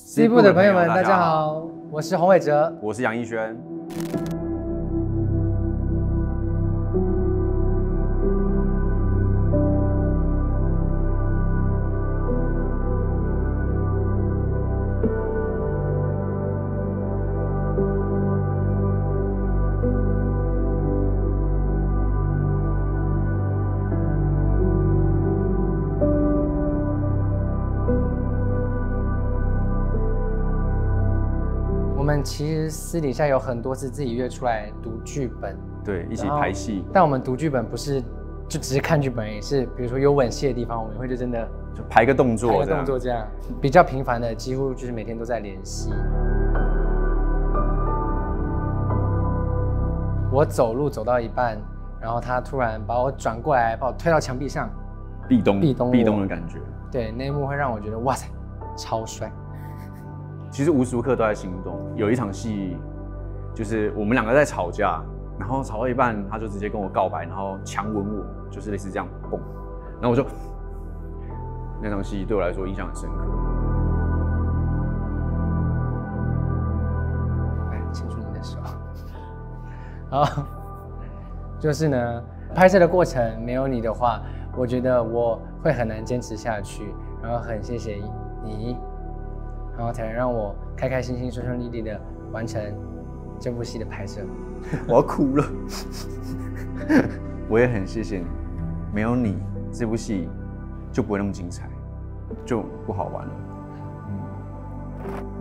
C 部的朋友们，大家好，我是洪伟哲， 我是杨逸轩。 我们其实私底下有很多次自己约出来读剧本， 对，一起排戏。 但我们读剧本不是就只是看剧本，也是比如说有吻戏的地方，我们会就真的就排个动作， 这样。比较频繁的，几乎就是每天都在联系。我走路走到一半，然后他突然把我转过来，把我推到墙壁上，壁咚的感觉。 对，那一幕会让我觉得哇塞，超帅。 其实无时无刻都在心动。有一场戏，就是我们两个在吵架，然后吵到一半，他就直接跟我告白，然后强吻我，就是类似这样，蹦。然后我就那场戏对我来说印象很深刻。 来，牵住你的手。好，就是呢，拍摄的过程没有你的话，我觉得我会很难坚持下去。然后很谢谢你。然后才能让我开开心心、顺顺利利的完成这部戏的拍摄。 我要哭了。我也很谢谢你，没有你，这部戏就不会那么精彩，就不好玩了。